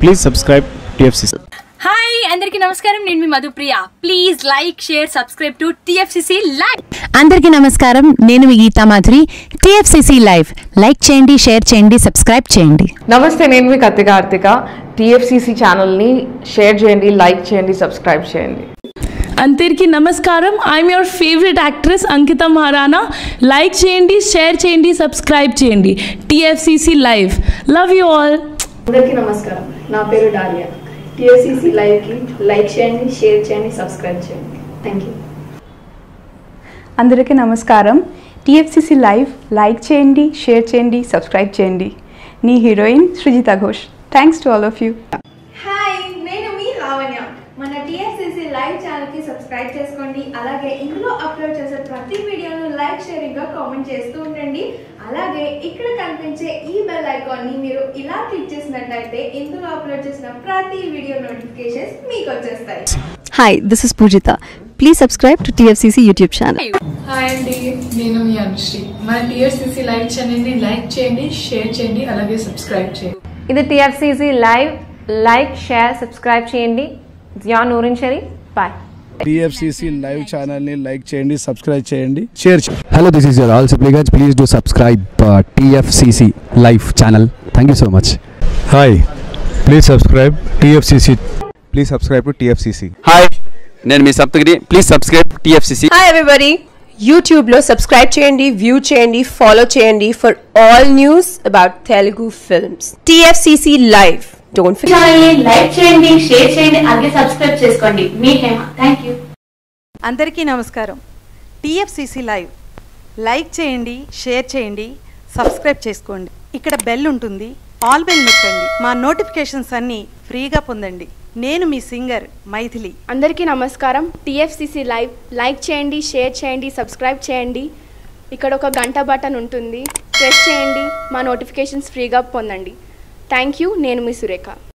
Please subscribe TFCC. Hi, అందరికీ నమస్కారం. నేను మీ Madhupriya. Please like, share, subscribe to TFCC live. అందరికీ నమస్కారం. నేను మీ Geetha Madhuri. TFCC live like చేయండి, షేర్ చేయండి, సబ్స్క్రైబ్ చేయండి. నమస్తే, నేను మీ కార్తిక. TFCC ఛానల్ని షేర్ చేయండి, లైక్ చేయండి, సబ్స్క్రైబ్ చేయండి. అందరికీ నమస్కారం. I'm your favourite actress Ankita Maharana. Like చేయండి, షేర్ చేయండి, సబ్స్క్రైబ్ చేయండి. TFCC live. Love you all. అందరికీ నమస్కారం. నా పేరు డాలియా. TFCC లైవ్కి లైక్ చేయండి, షేర్ చేయండి, సబ్స్క్రైబ్ చేయండి. Thank you. అందరికీ నమస్కారం. TFCC లైవ్ లైక్ చేయండి, షేర్ చేయండి, సబ్స్క్రైబ్ చేయండి. నీ heroine Srujitha Ghosh. Thanks to all of you. Hi, నేను మీ లావణ్య. మన TFCC లైవ్ ఛానల్కి సబ్స్క్రైబ్ చేసుకోండి. అలాగే ఇందులో అప్లోడ్ చేసే ప్రతి వీడియోను లైక్, షేరింగ్గా కామెంట్ చేస్తూ ఉండండి. అలాగే ఇక్కడ కనిపించే ఈ బెల్ ఐకాన్ని మీరు ఇలా క్లిక్ చేసినట్టయితే ఇందులో అప్లోడ్ చేసిన ప్రతి వీడియో నోటిఫికేషన్స్ మీకు వచ్చేస్తాయి. Hi, this is Poojitha. Please subscribe to TFCC YouTube channel. Hi అండి, నేను మీ అనుశ్రీ. మన TFCC లైవ్ ఛానల్ని లైక్ చేయండి, షేర్ చేయండి, అలాగే సబ్స్క్రైబ్ చేయండి. ఇది TFCC live. Like, share, subscribe చేయండి. Zia Noorin Sharif. Bye. TFCC live channel ni like చేయండి, subscribe చేయండి, share చేయండి. Hello, this is your all supplicants. Please do subscribe TFCC live channel. Thank you so much. Hi, please subscribe TFCC. Please subscribe to TFCC. Hi, నేను మీ Saptagiri. Please subscribe TFCC. Hi everybody. యూట్యూబ్లో subscribe చేయండి, view చేయండి, follow చేయండి for all news about Telugu films. TFCC live. Don't forget like చేయండి, share చేయండి, అలాగే subscribe చేసుకోండి. మీ హేమ. థాంక్యూ. అందరికీ నమస్కారం. TFCC లైవ్ లైక్ చేయండి, షేర్ చేయండి, సబ్స్క్రైబ్ చేసుకోండి. ఇక్కడ బెల్ ఉంటుంది, ఆల్ బెల్ నొక్కండి. మా నోటిఫికేషన్స్ అన్నీ ఫ్రీగా పొందండి. నేను మీ సింగర్ మైథిలి. అందరికీ నమస్కారం. TFCC లైవ్ లైక్ చేయండి, షేర్ చేయండి, సబ్స్క్రైబ్ చేయండి. ఇక్కడ ఒక గంట బటన్ ఉంటుంది, ప్రెస్ చేయండి. మా నోటిఫికేషన్స్ ఫ్రీగా పొందండి. Thank you. నేను మీ సురేఖ.